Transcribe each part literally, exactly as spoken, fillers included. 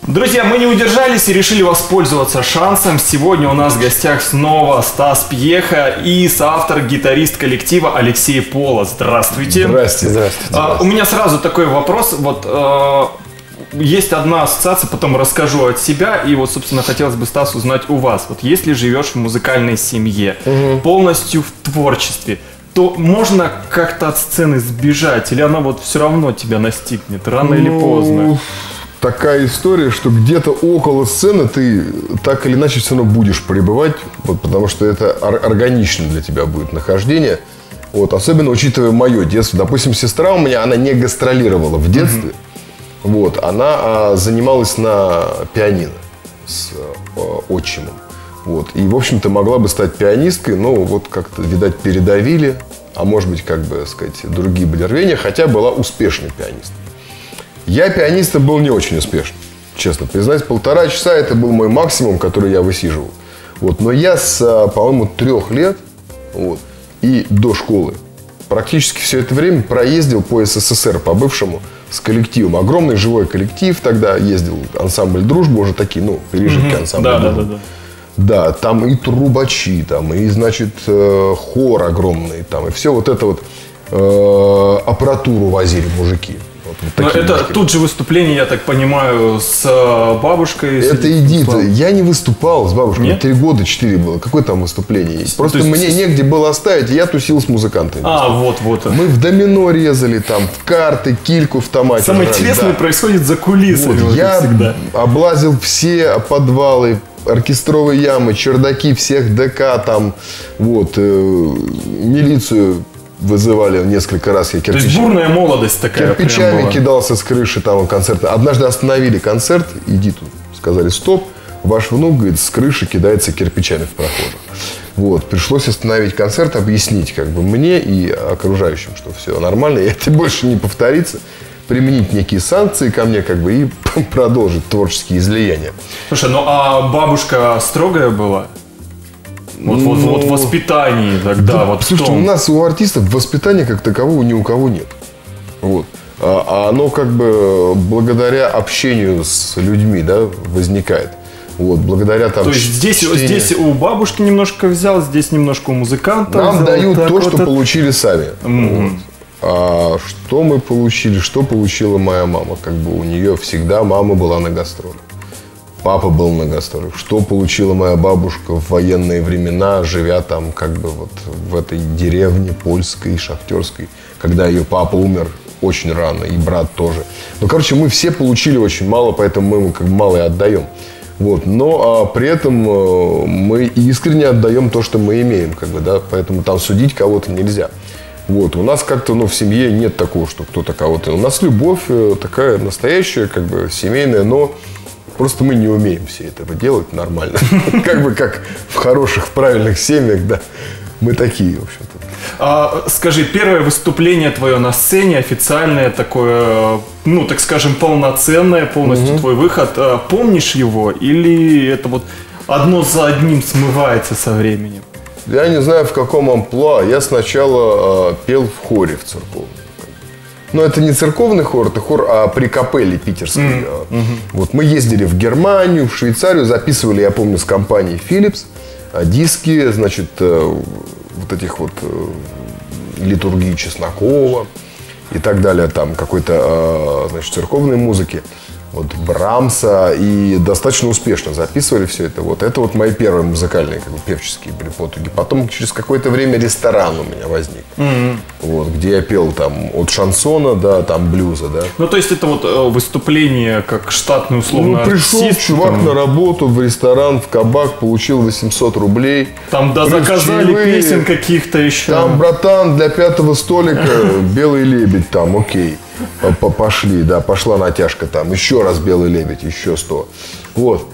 Друзья, мы не удержались и решили воспользоваться шансом. Сегодня у нас в гостях снова Стас Пьеха и соавтор, гитарист коллектива Алексей Пола. Здравствуйте. Здравствуйте. Здравствуйте. А, у меня сразу такой вопрос. Вот э, есть одна ассоциация, потом расскажу от себя. И вот, собственно, хотелось бы, Стас, узнать у вас. Вот если живешь в музыкальной семье, угу. полностью в творчестве, то можно как-то от сцены сбежать? Или она вот все равно тебя настигнет, рано ну... или поздно? Такая история, что где-то около сцены ты так или иначе все равно будешь пребывать, вот, потому что это органично для тебя будет нахождение. Вот, особенно учитывая мое детство. Допустим, сестра у меня, она не гастролировала в детстве. Mm-hmm. Вот, она а, занималась на пианино с а, отчимом. Вот, и, в общем-то, могла бы стать пианисткой, но вот как-то, видать, передавили. А может быть, как бы сказать, другие были рвения, хотя была успешной пианисткой. Я пианистом был не очень успешным, честно признаюсь. Полтора часа это был мой максимум, который я высиживал. Вот. Но я с, по-моему, трех лет вот, и до школы практически все это время проездил по СССР, по бывшему, с коллективом. Огромный живой коллектив тогда ездил, ансамбль «Дружба», уже такие, ну, пережитки mm-hmm. ансамбля. Да, да, да, да. Да, там и трубачи, там, и, значит, хор огромный, там, и все вот это вот э, аппаратуру возили мужики. Вот Но это мужики. Тут же выступление, я так понимаю, с бабушкой. Это Эдит. Я не выступал с бабушкой. Нет? Три года, четыре было. Какое там выступление есть? Просто есть... мне негде было оставить, и я тусил с музыкантами. А, вот, вот. Мы в домино резали, там, в карты, кильку в томате. Самое жрали, интересное да. происходит за кулисами. Вот, вот я всегда. облазил все подвалы, оркестровые ямы, чердаки всех ДК, там, вот, э, милицию вызывали несколько раз. Я кирпич... То есть бурная молодость такая. Кирпичами кидался с крыши там концерт. Однажды остановили концерт, иди тут, сказали стоп. Ваш внук, говорит, с крыши кидается кирпичами в прохожих. Вот, пришлось остановить концерт, объяснить как бы мне и окружающим, что все нормально, и это больше не повторится. Применить некие санкции ко мне как бы и продолжить творческие излияния. Слушай, ну а бабушка строгая была? Вот, ну, вот, вот в воспитании тогда, да, вот слушайте, у нас у артистов воспитания как такового ни у кого нет. Вот. А, а оно как бы благодаря общению с людьми, да, возникает. Вот, благодаря там. То есть здесь, здесь у бабушки немножко взял, здесь немножко у музыканта. Нам взял, дают то, вот что это... получили сами. Mm-hmm. Вот. А что мы получили, что получила моя мама? Как бы у нее всегда мама была на гастролях. Папа был на гастролях. Что получила моя бабушка в военные времена, живя там как бы вот в этой деревне польской, шахтерской, когда ее папа умер очень рано, и брат тоже. Ну, короче, мы все получили очень мало, поэтому мы ему как бы мало и отдаем. Вот. Но а при этом а, мы искренне отдаем то, что мы имеем, как бы, да, поэтому там судить кого-то нельзя. Вот. У нас как-то, ну, в семье нет такого, что кто-то кого-то. У нас любовь такая настоящая, как бы семейная, но просто мы не умеем все этого делать нормально. Как бы как в хороших, в правильных семьях, да. Мы такие, в общем-то. А, скажи, первое выступление твое на сцене, официальное такое, ну, так скажем, полноценное, полностью угу. твой выход. А, помнишь его? Или это вот одно за одним смывается со временем? Я не знаю, в каком амплуа. Я сначала а, пел в хоре в церковном. Но это не церковный хор, это хор а при капелле питерской. Mm-hmm. Mm-hmm. Вот мы ездили в Германию, в Швейцарию, записывали, я помню, с компанией Philips диски, значит, вот этих вот литургии Чеснокова и так далее, там какой-то, значит, церковной музыки. Вот Брамса, и достаточно успешно записывали все это. Вот это вот мои первые музыкальные, как бы, певческие были потуги. Потом через какое-то время ресторан у меня возник, mm-hmm. вот, где я пел там от шансона до там блюза, да. Ну, то есть это вот выступление как штатный условно ну, пришел артист, чувак там... на работу в ресторан, в кабак, получил восемьсот рублей. Там, да, заказали чаевые, песен каких-то еще. Там, братан, для пятого столика «Белый лебедь», там, окей. Пошли, да, пошла натяжка там, еще раз «Белый лебедь», еще сто. Вот.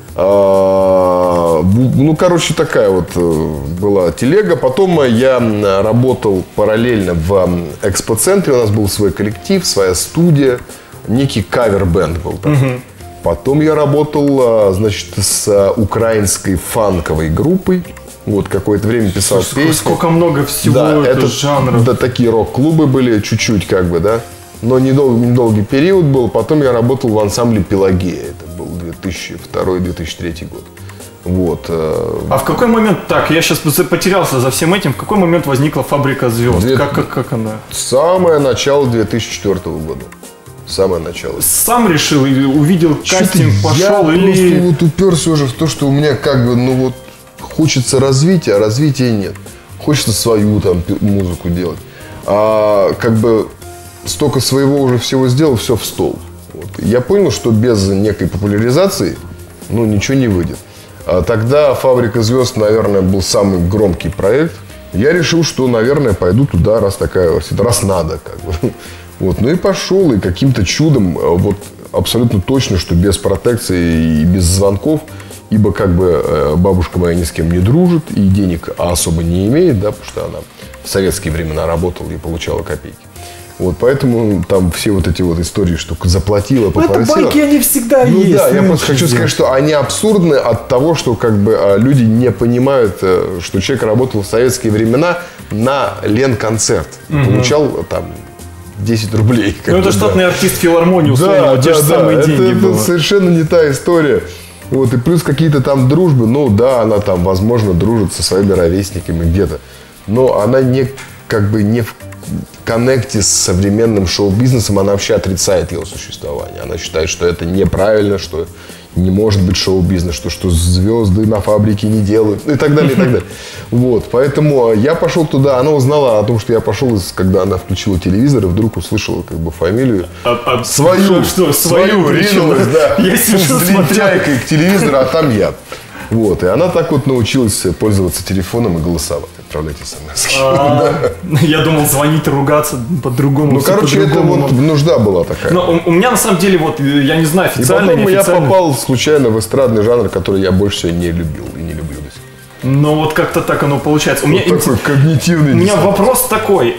Ну, короче, такая вот была телега. Потом я работал параллельно в экспоцентре. У нас был свой коллектив, своя студия. Некий кавер-бенд был там. Угу. Потом я работал, значит, с украинской фанковой группой. Вот, какое-то время писал Слушай, песни. Сколько много всего, да, это, это жанров. Да, такие рок-клубы были, чуть-чуть, как бы, да. Но недолгий, недолгий период был. Потом я работал в ансамбле «Пелагея». Это был две две тысячи второй — две тысячи третий год. Вот. А в какой момент, так, я сейчас потерялся за всем этим, в какой момент возникла «Фабрика звезд»? Две... Как, как, как она? Самое начало две тысячи четвёртого года. Самое начало. Сам решил, увидел кастинг, Что-то пошел я или... просто вот уперся уже в то, что у меня как бы, ну вот, хочется развития, а развития нет. Хочется свою там музыку делать. А как бы столько своего уже всего сделал, все в стол. Вот. Я понял, что без некой популяризации, ну, ничего не выйдет. А тогда «Фабрика звезд», наверное, был самый громкий проект. Я решил, что, наверное, пойду туда, раз такая, раз надо, как бы. Вот. Ну и пошел, и каким-то чудом, вот абсолютно точно, что без протекции и без звонков, ибо как бы бабушка моя ни с кем не дружит и денег особо не имеет, да, потому что она в советские времена работала и получала копейки. Вот, поэтому там все вот эти вот истории, что заплатила, попросила. Это байки, они всегда ну, есть. Да, я просто хочу сказать, что они абсурдны от того, что как бы люди не понимают, что человек работал в советские времена на Ленконцерт. Угу. Получал там десять рублей. Ну, это бы, штатный да. артист филармонии, условно, да, те да, же да, самые это, деньги это было. совершенно не та история. Вот, и плюс какие-то там дружбы, ну да, она там, возможно, дружит со своими ровесниками где-то. Но она не, как бы не в коннекте с современным шоу-бизнесом, она вообще отрицает его существование. Она считает, что это неправильно, что не может быть шоу-бизнес, что, что звезды на фабрике не делают, и так далее, и так далее. Вот, поэтому я пошел туда, она узнала о том, что я пошел, когда она включила телевизор, и вдруг услышала как бы фамилию а, а, свою, что, свою, ринулась, да, я сижу, с лентяйкой к телевизору, а там я. Вот, и она так вот научилась пользоваться телефоном и голосовать, отправлять смс. Я думал звонить, ругаться по-другому. Ну, короче, это вот нужда была такая. Но у меня на самом деле, вот, я не знаю, официально, и потом я попал случайно в эстрадный жанр, который я больше всего не любил и не люблю до сих пор. Ну, вот как-то так оно получается. У меня такой когнитивный. У меня вопрос такой.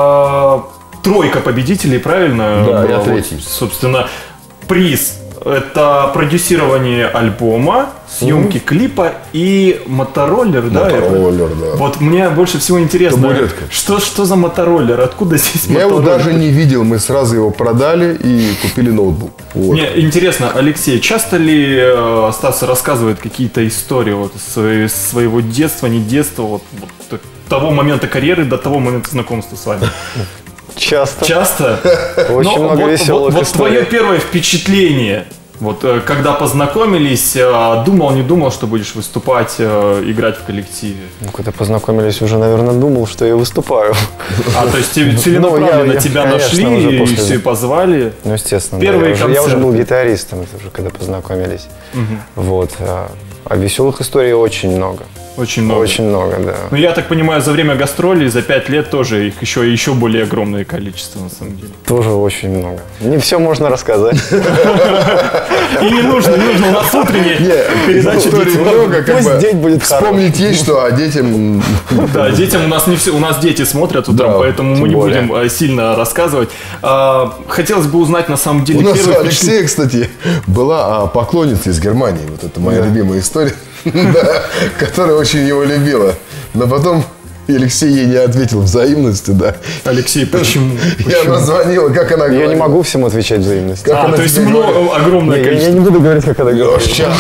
Тройка победителей, правильно? Да, я третий. Собственно, приз. Это продюсирование альбома, съемки mm-hmm. клипа и мотороллер, да? Мотороллер, да. Вот мне больше всего интересно, что, что за мотороллер, откуда здесь я мотороллер? Я его даже не видел, мы сразу его продали и купили ноутбук. Вот. Мне интересно, Алексей, часто ли э, Стас рассказывает какие-то истории вот, из своего детства, не детства, вот, вот, того момента карьеры до того момента знакомства с вами? Часто. Часто? Очень Но много вот, веселых вот, историй. Вот твое первое впечатление, вот когда познакомились, думал, не думал, что будешь выступать, играть в коллективе? Ну, когда познакомились, уже, наверное, думал, что я выступаю. А, то есть целенаправленно ну, тебя конечно, нашли и после... все позвали? Ну, естественно. Первые да, я, уже, я уже был гитаристом, это уже когда познакомились. Угу. Вот. А, а веселых историй очень много. Очень много. Очень много, да. Ну, я так понимаю, за время гастролей, за пять лет тоже их еще, еще более огромное количество, на самом деле. Тоже очень много. Не все можно рассказать. И не нужно, не нужно. У нас утренняя передача. Историй много, как бы. День будет вспомнить есть что, а детям... Да, детям у нас не все, у нас дети смотрят утром, поэтому мы не будем сильно рассказывать. Хотелось бы узнать, на самом деле, у нас у Алексея, кстати, была поклонница из Германии. Вот это моя любимая история. Да, которая очень его любила. Но потом Алексей ей не ответил взаимностью, да. Алексей, почему? Я она звонила, как она говорила. Я не могу всем отвечать взаимностью. А, то есть много, огромное количество. Я не буду говорить, как она говорила. Леша!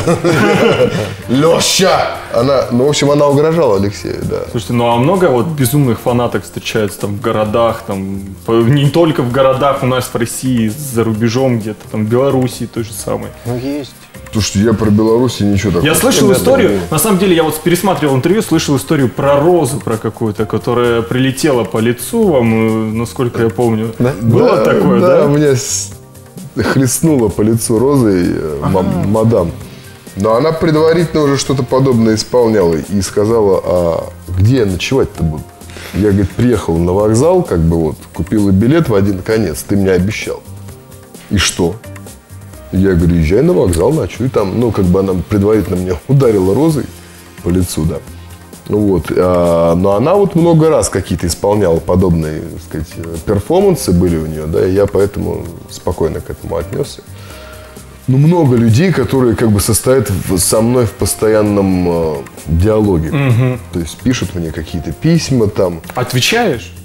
Леша! Она, ну, в общем, она угрожала Алексею, да. Слушайте, ну а много вот безумных фанаток встречается там в городах, там, не только в городах, у нас в России, за рубежом где-то, там, в Белоруссии той же самой. Ну, есть. Слушайте, я про Беларусь ничего такого. Я слышал историю, на самом деле, я вот пересматривал интервью, слышал историю про розу, про какую-то, которая прилетела по лицу вам, насколько я помню. Да? Было да, такое, да? да? У меня хлестнула по лицу розой ага. мадам. Но она предварительно уже что-то подобное исполняла и сказала, а где я ночевать-то буду? Я, говорит, приехал на вокзал, как бы вот, купила билет в один конец, ты мне обещал. И что? Я говорю, езжай на вокзал, ночуй там. Ну, как бы она предварительно меня ударила розой по лицу, да. Вот. А, но она вот много раз какие-то исполняла подобные, так сказать, перформансы были у нее, да, и я поэтому спокойно к этому отнесся. Ну, много людей, которые как бы состоят в, со мной в постоянном э, диалоге. Угу. То есть пишут мне какие-то письма там. Отвечаешь?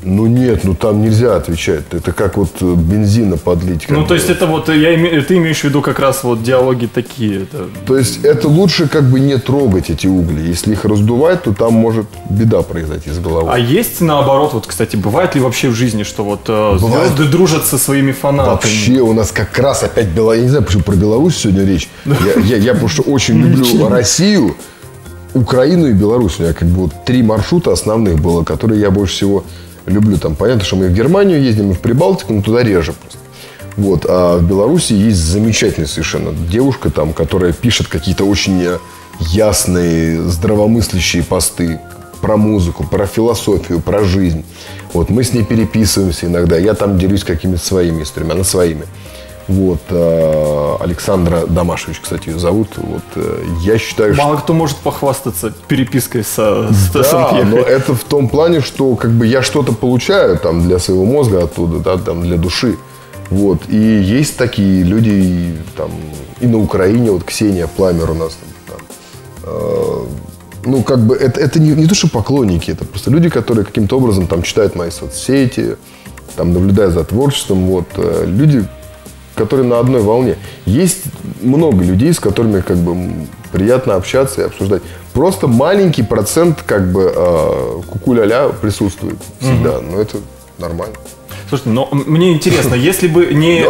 Ну нет, ну там нельзя отвечать. Это как вот бензина подлить. Ну бы. то есть это вот, я име, ты имеешь в виду как раз вот диалоги такие. Это... То есть это лучше как бы не трогать эти угли. Если их раздувать, то там может беда произойти с головой. А есть наоборот, вот, кстати, бывает ли вообще в жизни, что вот э, звезды дружат со своими фанатами? Вообще у нас как раз опять Беларусь. Я не знаю, почему про Беларусь сегодня речь. Я, я, я потому что очень люблю Россию, Украину и Беларусь. У меня как бы вот три маршрута основных было, которые я больше всего люблю. Там понятно, что мы в Германию ездим, и в Прибалтику, но туда реже просто. Вот. А в Беларуси есть замечательная совершенно девушка, там, которая пишет какие-то очень ясные, здравомыслящие посты про музыку, про философию, про жизнь. Вот. Мы с ней переписываемся иногда. Я там делюсь какими-то своими историями, она своими. Вот. Александра Домашевич, кстати, ее зовут. Вот. Я считаю, Мало что... кто может похвастаться перепиской со, с Да, но это в том плане, что как бы я что-то получаю там для своего мозга оттуда, да, там, для души. Вот. И есть такие люди там, и на Украине, вот Ксения Пламер у нас там, там, э, ну, как бы это, это не, не то, что поклонники, это просто люди, которые каким-то образом там читают мои соцсети, там, наблюдают за творчеством. Вот. Люди, которые на одной волне. Есть много людей, с которыми как бы приятно общаться и обсуждать. Просто маленький процент как бы э, куку-ля-ля присутствует всегда. Угу. Но это нормально. Слушайте, но мне интересно, если бы не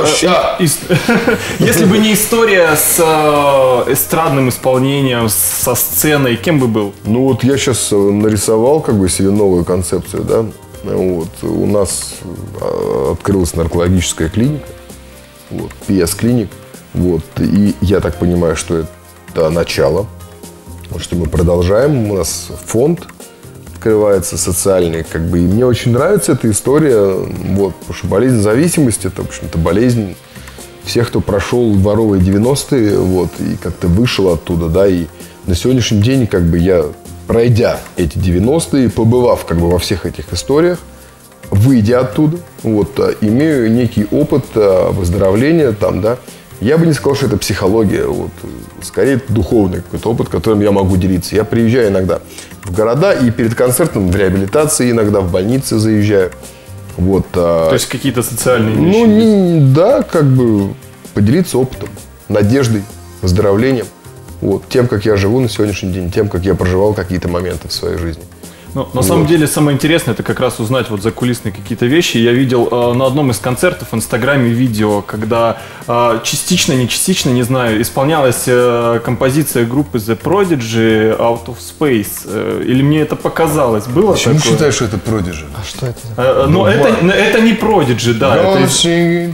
если бы не история с эстрадным исполнением, со сценой, кем бы был? Ну вот я сейчас нарисовал как бы себе новую концепцию, да. Вот у нас открылась наркологическая клиника, вот, пи эс-клиник, вот, и я так понимаю, что это начало, что мы продолжаем, у нас фонд открывается социальный, как бы, и мне очень нравится эта история, вот, потому что болезнь зависимости, это, в общем-то, болезнь всех, кто прошел дворовые девяностые, вот, и как-то вышел оттуда, да, и на сегодняшний день, как бы, я, пройдя эти девяностые, побывав, как бы, во всех этих историях, выйдя оттуда, вот, имею некий опыт выздоровления, там, да, я бы не сказал, что это психология, вот, скорее это духовный какой-то опыт, которым я могу делиться. Я приезжаю иногда в города и перед концертом в реабилитации, иногда в больнице заезжаю. Вот, То есть какие-то социальные вещи? Ну, не, да, как бы поделиться опытом, надеждой, выздоровлением, вот, тем, как я живу на сегодняшний день, тем, как я проживал какие-то моменты в своей жизни. Ну, на вот. самом деле, самое интересное, это как раз узнать вот закулисные какие-то вещи. Я видел э, на одном из концертов в Инстаграме видео, когда э, частично, не частично, не знаю, исполнялась э, композиция группы The Prodigy Out of Space. Э, или мне это показалось? Было Почему такое? считаешь, что это Prodigy? А что это? Э, но это, это не Prodigy, да. Это из...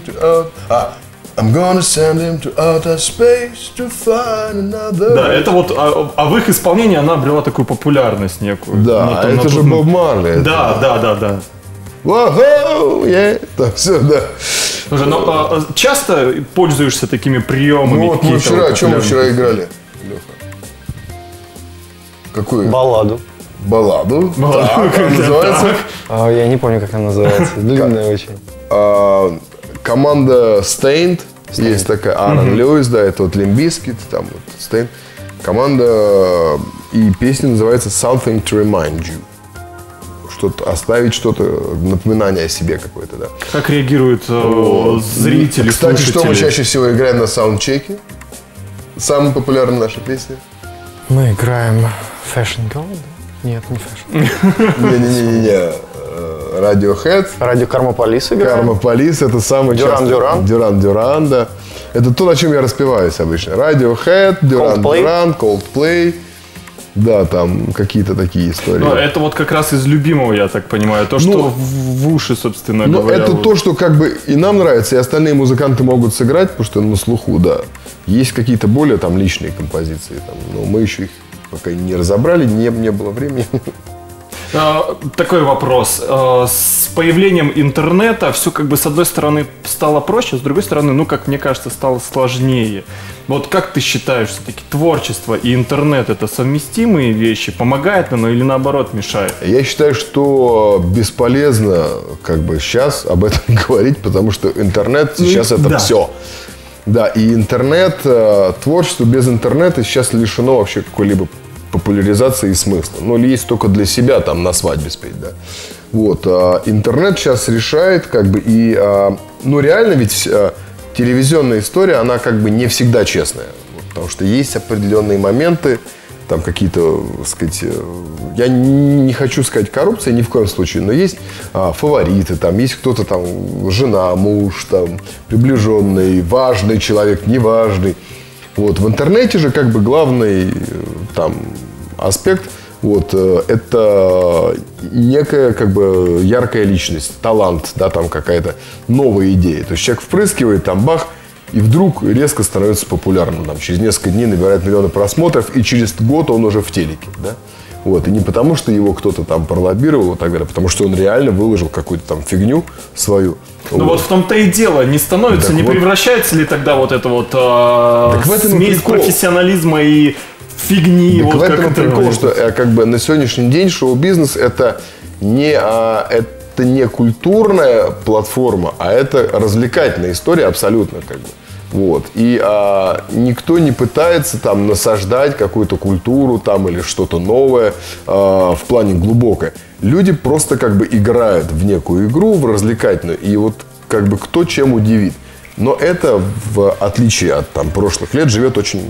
I'm gonna send him to outer space to find another. Да, это вот, а, а в их исполнении она обрела такую популярность некую. Да, ну, там, это же Боб Марли. Да, да, да, да. Воу, yeah. Так, все, да. Слушай, но а, часто пользуешься такими приемами? Ну вот мы вчера, о чем мы вчера играли, Леха? Какую? Балладу. Балладу. Балладу. Так, как называется? А, я не помню, как она называется. Длинная очень. А, команда Stained, Stained. Есть такая, Аарон Льюис, да, это вот Limp Bizkit, там вот Stained. Команда, и песня называется Something to Remind You. Что-то, оставить что-то, напоминание о себе какое-то, да. Как реагируют вот. зрители, Кстати, слушатели? что мы чаще всего играем на саундчеке? Самая популярная наша песня? Мы играем Fashion Girl? Нет, не Fashion. Не-не-не-не. Radiohead. Радио Карма Полис играем. Карма Полис, это самый Дюран Дюран. Дюран Дюран, да. Это то, на чем я распеваюсь обычно. Radiohead, Дюран Дюран, Coldplay. Да, там какие-то такие истории. Но это вот как раз из любимого, я так понимаю. То, что ну, в, в уши, собственно ну, говоря. Это вот. то, что как бы и нам нравится, и остальные музыканты могут сыграть, потому что на слуху, да. Есть какие-то более там личные композиции. Там, но мы еще их пока не разобрали, не, не было времени. Такой вопрос. С появлением интернета все как бы с одной стороны стало проще, с другой стороны, ну, как мне кажется, стало сложнее. Вот как ты считаешь, все-таки творчество и интернет — это совместимые вещи? Помогает оно или наоборот мешает? Я считаю, что бесполезно как бы сейчас об этом говорить, потому что интернет сейчас это да. все. Да, и интернет, творчество без интернета сейчас лишено вообще какой-либо популяризации и смысла. Ну, или есть только для себя, там, на свадьбе спеть, да. Вот, а интернет сейчас решает, как бы, и, а, ну, реально ведь а, телевизионная история, она как бы не всегда честная. Вот, потому что есть определенные моменты, там какие-то, так сказать, я не хочу сказать коррупция ни в коем случае, но есть а, фавориты, там есть кто-то там, жена, муж, там, приближенный, важный человек, неважный. Вот, в интернете же как бы главный там аспект, вот, это некая как бы яркая личность, талант, да, там какая-то новая идея. То есть человек впрыскивает, там бах, и вдруг резко становится популярным. Там, через несколько дней набирает миллионы просмотров, и через год он уже в телеке. Да? Вот. И не потому, что его кто-то там пролоббировал и так далее, потому что он реально выложил какую-то там фигню свою. Ну вот. вот в том-то и дело. Не становится, так не вот, превращается ли тогда вот это вот э, смесь профессионализма и фигни? Так вот в этом как прикол, это... что как бы на сегодняшний день шоу-бизнес это не... А, это Это не культурная платформа, а это развлекательная история абсолютно как бы. Вот. И а, никто не пытается там насаждать какую-то культуру там или что-то новое а, в плане глубокое. Люди просто как бы играют в некую игру, в развлекательную, и вот как бы кто чем удивит. Но это, в отличие от там, прошлых лет, живет очень...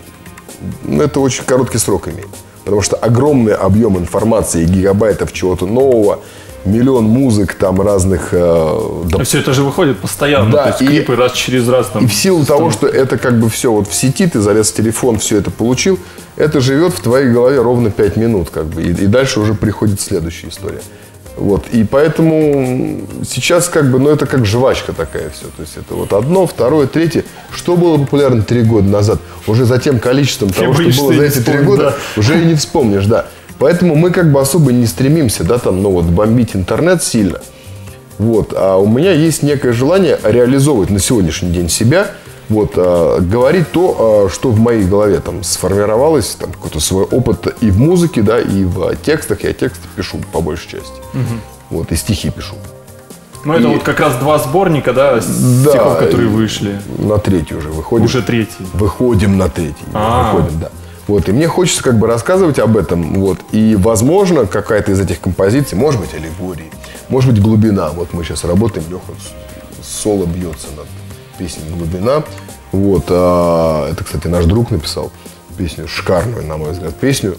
Ну, это очень короткий срок имеет. Потому что огромный объем информации, гигабайтов чего-то нового, миллион музык там разных... Э, да. Все это же выходит постоянно, да, то есть и, клипы раз через раз. Там, и в силу что... того, что это как бы все вот в сети, ты залез в телефон, все это получил, это живет в твоей голове ровно пять минут, как бы, и, и дальше уже приходит следующая история. Вот, и поэтому сейчас как бы, ну это как жвачка такая все, то есть это вот одно, второе, третье. Что было популярно три года назад, уже за тем количеством того, что было за эти три года, да. уже и не вспомнишь, да. Поэтому мы как бы особо не стремимся, да, там, ну вот, бомбить интернет сильно. Вот. А у меня есть некое желание реализовывать на сегодняшний день себя, вот, а, говорить то, а, что в моей голове там сформировалось, там, какой-то свой опыт и в музыке, да, и в текстах. Я тексты пишу по большей части. Угу. Вот, и стихи пишу. Ну, это и... вот как раз два сборника, да, да, стихов, которые вышли. На третий уже выходим. Уже третий. Выходим на третий. А-а-а. Выходим, да. Вот, и мне хочется как бы рассказывать об этом. Вот, и, возможно, какая-то из этих композиций, может быть, аллегории, может быть, глубина. Вот мы сейчас работаем, Леха соло бьется над песней «Глубина». Вот, а, это, кстати, наш друг написал песню, шикарную, на мой взгляд, песню.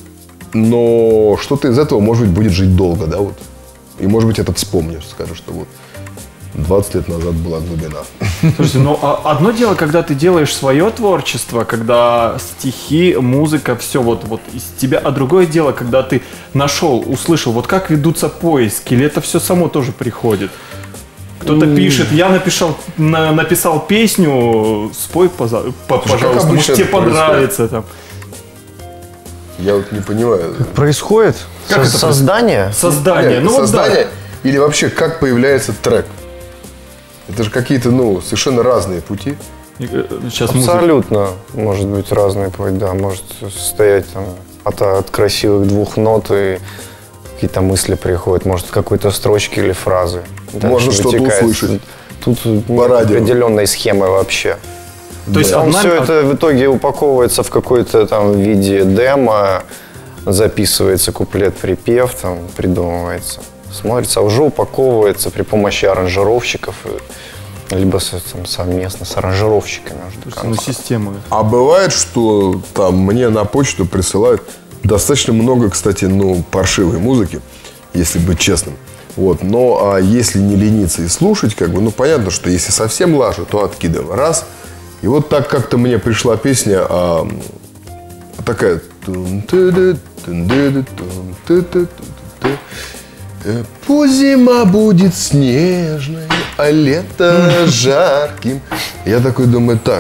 Но что-то из этого, может быть, будет жить долго, да, вот. И, может быть, это вспомнишь, скажешь, что вот двадцать лет назад была глубина. Слушайте, ну одно дело, когда ты делаешь свое творчество, когда стихи, музыка, все вот, вот из тебя, а другое дело, когда ты нашел, услышал, вот как ведутся поиски, или это все само тоже приходит? Кто-то mm. пишет, я написал, на, написал песню, спой, поза, по, пожалуйста, может тебе понравится там. Я вот не понимаю. Как происходит? Как Со- это создание? Создание. Нет, ну, создание вот да. Или вообще, как появляется трек? Это же какие-то, ну, совершенно разные пути. Сейчас абсолютно музыка. Может быть разный путь, да. Может состоять там, от, от красивых двух нот и какие-то мысли приходят. Может, в какой-то строчке или фразы. Можно что-то услышать. Тут нет определенной схемы вообще. То да. есть там одна... все это в итоге упаковывается в какой-то там виде демо, записывается куплет-припев, там придумывается. Смотрится, а уже упаковывается при помощи аранжировщиков, либо там, совместно с аранжировщиками. Ну, системы. А бывает, что там мне на почту присылают достаточно много, кстати, ну, паршивой музыки, если быть честным. Вот. Но а если не лениться и слушать, как бы, ну, понятно, что если совсем лажу, то откидываем. Раз. И вот так как-то мне пришла песня а, такая... Пусть зима будет снежной, а лето жарким. Я такой думаю, так.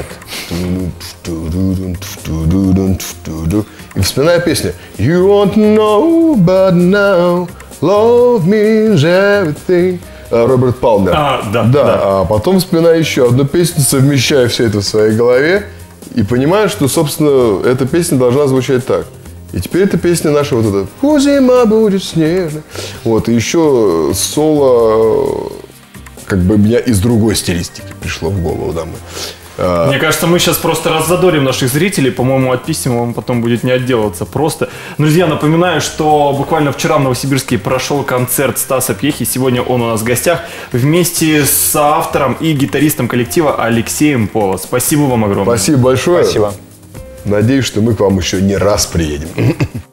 И вспоминаю песню. You won't know, but now love means everything. Роберт Палмер. А, да, да, да. А потом вспоминаю еще одну песню, совмещаю все это в своей голове и понимаю, что, собственно, эта песня должна звучать так. И теперь эта песня наша вот эта «Пусть зима будет снежной». Вот, и еще соло как бы меня из другой стилистики пришло в голову. Да, мы. Мне кажется, мы сейчас просто раззадорим наших зрителей. По-моему, от писем вам потом будет не отделаться просто. Друзья, напоминаю, что буквально вчера в Новосибирске прошел концерт Стаса Пьехи. Сегодня он у нас в гостях вместе с автором и гитаристом коллектива Алексеем Поло. Спасибо вам огромное. Спасибо большое. Спасибо. Надеюсь, что мы к вам еще не раз приедем.